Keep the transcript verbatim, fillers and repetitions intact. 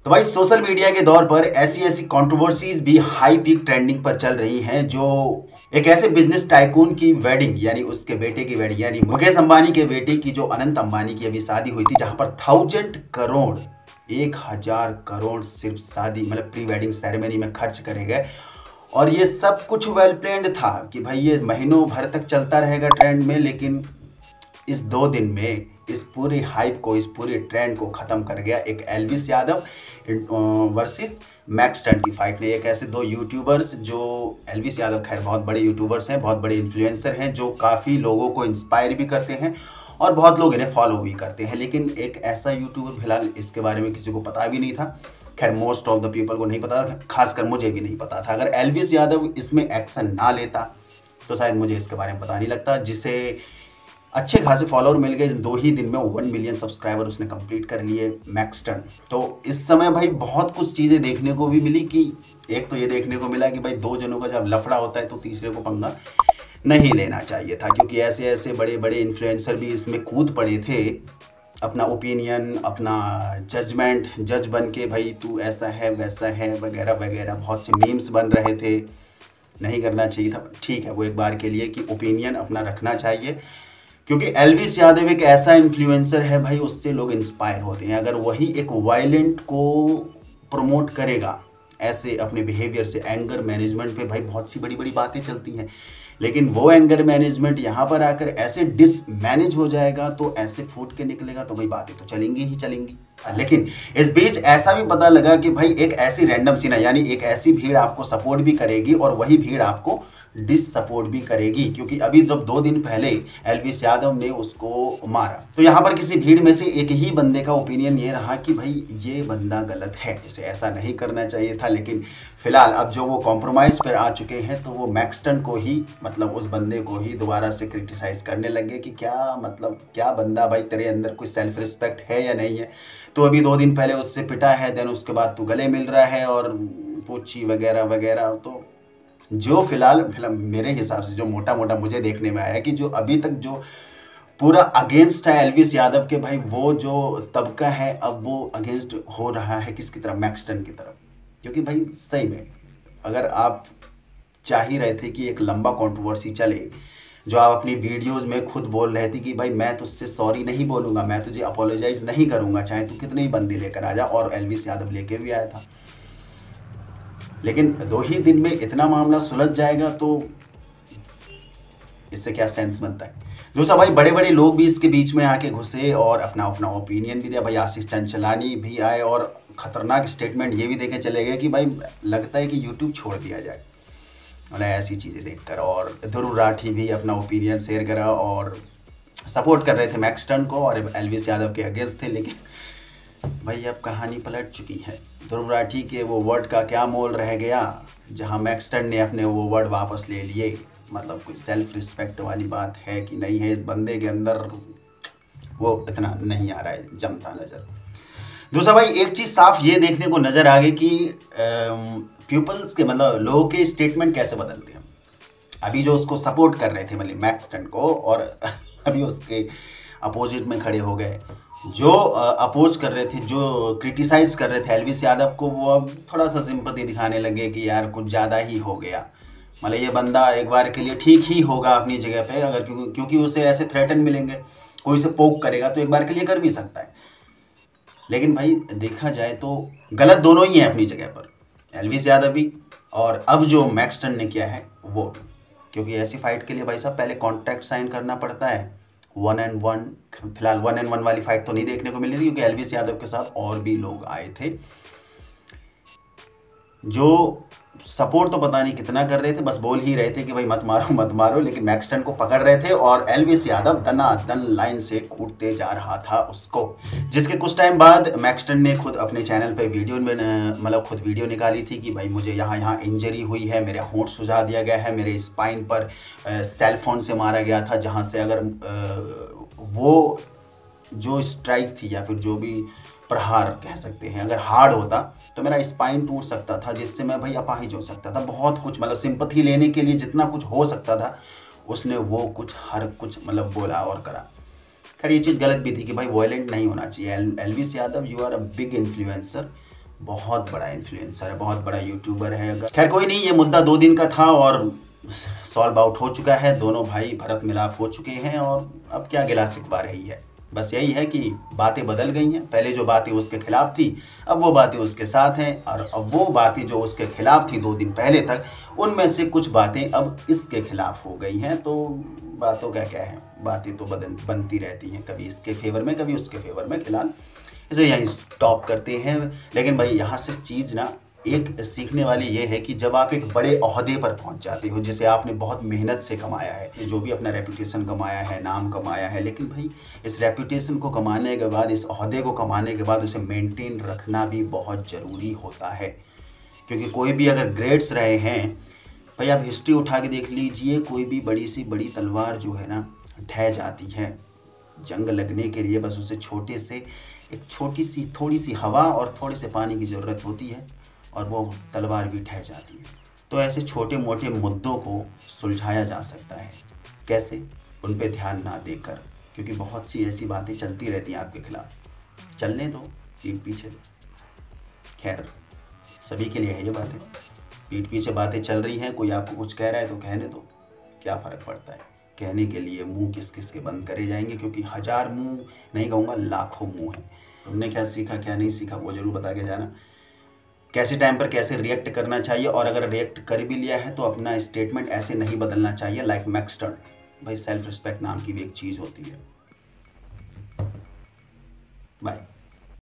तो भाई social media के दौर पर ऐसी ऐसी कंट्रोवर्सीज भी हाई पीक ट्रेंडिंग पर चल रही हैं, जो एक ऐसे बिजनेस टाइकून की वेडिंग यानी उसके बेटे की वेडिंग यानी मुकेश अंबानी के बेटे की जो अनंत अंबानी की अभी शादी हुई थी, जहां पर थाउजेंड करोड़ एक हजार करोड़ सिर्फ शादी मतलब प्री वेडिंग सेरेमनी में खर्च करे गए। और ये सब कुछ वेल प्लान्ड था कि भाई ये महीनों भर तक चलता रहेगा ट्रेंड में, लेकिन इस दो दिन में इस पूरी हाइप को, इस पूरे ट्रेंड को ख़त्म कर गया एक Elvish Yadav versus Maxtern की फाइट ने। एक ऐसे दो यूट्यूबर्स, जो एल्विस यादव खैर बहुत बड़े यूट्यूबर्स हैं, बहुत बड़े इन्फ्लुएंसर हैं, जो काफ़ी लोगों को इंस्पायर भी करते हैं और बहुत लोग इन्हें फॉलो भी करते हैं। लेकिन एक ऐसा यूट्यूबर, फिलहाल इसके बारे में किसी को पता भी नहीं था, खैर मोस्ट ऑफ द पीपल को नहीं पता था, खासकर मुझे भी नहीं पता था। अगर एल्विस यादव इसमें एक्शन ना लेता तो शायद मुझे इसके बारे में पता नहीं लगता, जिसे अच्छे खासे फॉलोअर मिल गए। इस दो ही दिन में वन मिलियन सब्सक्राइबर उसने कंप्लीट कर लिए मैक्स स्टन। तो इस समय भाई बहुत कुछ चीज़ें देखने को भी मिली कि एक तो ये देखने को मिला कि भाई दो जनों का जब लफड़ा होता है तो तीसरे को पंगा नहीं लेना चाहिए था, क्योंकि ऐसे ऐसे बड़े बड़े इन्फ्लुएंसर भी इसमें कूद पड़े थे, अपना ओपिनियन, अपना जजमेंट, जज बन के भाई तू ऐसा है वैसा है वगैरह वगैरह। बहुत से मीम्स बन रहे थे, नहीं करना चाहिए था। ठीक है, वो एक बार के लिए कि ओपिनियन अपना रखना चाहिए, क्योंकि एल्विस यादव एक ऐसा इन्फ्लुएंसर है भाई, उससे लोग इंस्पायर होते हैं। अगर वही एक वायलेंट को प्रमोट करेगा ऐसे अपने बिहेवियर से, एंगर मैनेजमेंट पे भाई बहुत सी बड़ी बड़ी बातें चलती हैं, लेकिन वो एंगर मैनेजमेंट यहाँ पर आकर ऐसे डिसमैनेज हो जाएगा तो ऐसे फूट के निकलेगा तो भाई बातें तो चलेंगी ही चलेंगी। लेकिन इस बीच ऐसा भी पता लगा कि भाई एक ऐसी रैंडम सीना यानी एक ऐसी भीड़ आपको सपोर्ट भी करेगी और वही भीड़ आपको डिस सपोर्ट भी करेगी, क्योंकि अभी जब दो दिन पहले एल्विस यादव ने उसको मारा तो यहाँ पर किसी भीड़ में से एक ही बंदे का ओपिनियन ये रहा कि भाई ये बंदा गलत है, इसे ऐसा नहीं करना चाहिए था। लेकिन फिलहाल अब जो वो कॉम्प्रोमाइज़ पर आ चुके हैं तो वो मैक्स स्टन को ही, मतलब उस बंदे को ही दोबारा से क्रिटिसाइज करने लगे कि क्या मतलब क्या बंदा भाई, तेरे अंदर कोई सेल्फ रिस्पेक्ट है या नहीं है। तो अभी दो दिन पहले उससे पिटा है, देन उसके बाद तू गले मिल रहा है और पूछी वगैरह वगैरह। तो जो फिलहाल फिलहाल मेरे हिसाब से जो मोटा मोटा मुझे देखने में आया कि जो अभी तक जो पूरा अगेंस्ट है एल्विस यादव के, भाई वो जो तबका है अब वो अगेंस्ट हो रहा है किसकी तरफ, मैक्स स्टन की तरफ। क्योंकि भाई सही में अगर आप चाह ही रहे थे कि एक लंबा कंट्रोवर्सी चले, जो आप अपनी वीडियोस में खुद बोल रहे थे कि भाई मैं तुझसे सॉरी नहीं बोलूँगा, मैं तुझे अपोलोजाइज नहीं करूँगा, चाहे तू कितने ही बंदे लेकर आ जा, और एल्विस यादव लेके भी आया था। लेकिन दो ही दिन में इतना मामला सुलझ जाएगा तो इससे क्या सेंस बनता है। दूसरा भाई बड़े बड़े लोग भी इसके बीच में आके घुसे और अपना अपना ओपिनियन भी दिया। भाई आशीष चंचलानी भी आए और खतरनाक स्टेटमेंट ये भी देके चले गए कि भाई लगता है कि यूट्यूब छोड़ दिया जाए, मतलब ऐसी चीज़ें देखकर। और ध्रुव राठी भी अपना ओपिनियन शेयर करा और सपोर्ट कर रहे थे मैक्स स्टन को और एल्विस यादव के अगेंस्ट थे। लेकिन भाई अब कहानी पलट चुकी है। ध्रुव राठी के वो वर्ड का क्या मोल रह गया, जहां मैक्स स्टन ने अपने वो वर्ड वापस ले लिए। मतलब कोई सेल्फ रिस्पेक्ट वाली बात है कि नहीं है इस बंदे के अंदर, वो इतना नहीं आ रहा है जमता नज़र। दूसरा भाई एक चीज़ साफ ये देखने को नज़र आ गई कि पीपल्स के मतलब लोगों के स्टेटमेंट कैसे बदलते हैं। अभी जो उसको सपोर्ट कर रहे थे मतलब मैक्स स्टन को, और अभी उसके अपोजिट में खड़े हो गए जो अपोज कर रहे थे, जो क्रिटिसाइज कर रहे थे एल्विस यादव को, वो अब थोड़ा सा सिंपैथी दिखाने लगे कि यार कुछ ज़्यादा ही हो गया। मतलब ये बंदा एक बार के लिए ठीक ही होगा अपनी जगह पे, अगर क्योंकि क्योंकि उसे ऐसे थ्रेटन मिलेंगे, कोई उसे पोक करेगा तो एक बार के लिए कर भी सकता है। लेकिन भाई देखा जाए तो गलत दोनों ही हैं अपनी जगह पर, एल्विस यादव भी और अब जो मैक्स स्टन ने किया है वो भी। क्योंकि ऐसी फाइट के लिए भाई साहब पहले कॉन्ट्रैक्ट साइन करना पड़ता है, वन एंड वन। फिलहाल वन एंड वन वाली फाइट तो नहीं देखने को मिली थी, क्योंकि एल्विस यादव के साथ और भी लोग आए थे जो सपोर्ट तो पता नहीं कितना कर रहे थे, बस बोल ही रहे थे कि भाई मत मारो मत मारो, लेकिन मैक्स स्टन को पकड़ रहे थे और एल्विस यादव दनादन लाइन से कूदते जा रहा था उसको। जिसके कुछ टाइम बाद मैक्स स्टन ने खुद अपने चैनल पे वीडियो में मतलब खुद वीडियो निकाली थी कि भाई मुझे यहाँ यहाँ इंजरी हुई है, मेरे होंठ सुझा दिया गया है, मेरे स्पाइन पर सेल फोन से मारा गया था, जहाँ से अगर वो जो स्ट्राइक थी या फिर जो भी प्रहार कह सकते हैं अगर हार्ड होता तो मेरा स्पाइन टूट सकता था, जिससे मैं भाई अपाहिज हो सकता था। बहुत कुछ मतलब सिंपैथी लेने के लिए जितना कुछ हो सकता था उसने वो कुछ हर कुछ मतलब बोला और करा। खैर ये चीज़ गलत भी थी कि भाई वायलेंट नहीं होना चाहिए। एल, Elvish Yadav you are a big influencer, बहुत बड़ा इन्फ्लुएंसर है, बहुत बड़ा यूट्यूबर है। अगर खैर कोई नहीं, ये मुद्दा दो दिन का था और सॉल्व आउट हो चुका है। दोनों भाई भरत मिलाप हो चुके हैं और अब क्या गिला शिकवा रही है। बस यही है कि बातें बदल गई हैं। पहले जो बातें उसके खिलाफ थी अब वो बातें उसके साथ हैं, और अब वो बातें जो उसके खिलाफ थी दो दिन पहले तक, उनमें से कुछ बातें अब इसके खिलाफ हो गई हैं। तो बातों का क्या है, बातें तो बदल बनती रहती हैं, कभी इसके फेवर में कभी उसके फेवर में। फिलहाल इसे यहीं स्टॉप करते हैं। लेकिन भाई यहाँ से चीज़ ना एक सीखने वाली ये है कि जब आप एक बड़े ओहदे पर पहुंच जाते हो, जैसे आपने बहुत मेहनत से कमाया है, जो भी अपना रेपुटेशन कमाया है, नाम कमाया है, लेकिन भाई इस रेपुटेशन को कमाने के बाद, इस ओहदे को कमाने के बाद उसे मेंटेन रखना भी बहुत ज़रूरी होता है। क्योंकि कोई भी अगर ग्रेड्स रहे हैं, भाई आप हिस्ट्री उठा के देख लीजिए, कोई भी बड़ी सी बड़ी तलवार जो है ना ढह जाती है। जंग लगने के लिए बस उसे छोटे से एक छोटी सी थोड़ी सी हवा और थोड़े से पानी की ज़रूरत होती है और वो तलवार भी ढह जाती है। तो ऐसे छोटे मोटे मुद्दों को सुलझाया जा सकता है। कैसे? उन पे ध्यान ना देकर, क्योंकि बहुत सी ऐसी बातें चलती रहती हैं आपके खिलाफ। चलने दो, पीठ पीछे। खैर सभी के लिए है ये बातें, पीठ पीछे बातें चल रही हैं। कोई आपको कुछ कह रहा है तो कहने दो, क्या फ़र्क पड़ता है। कहने के लिए मुंह किस किस के बंद करे जाएंगे, क्योंकि हज़ार मुंह नहीं कहूँगा, लाखों मुंह हैं। तुमने क्या सीखा क्या नहीं सीखा वो ज़रूर बता के जाना। कैसे टाइम पर कैसे रिएक्ट करना चाहिए, और अगर रिएक्ट कर भी लिया है तो अपना स्टेटमेंट ऐसे नहीं बदलना चाहिए लाइक मैक्सटन। भाई सेल्फ रिस्पेक्ट नाम की भी एक चीज़ होती है। बाय।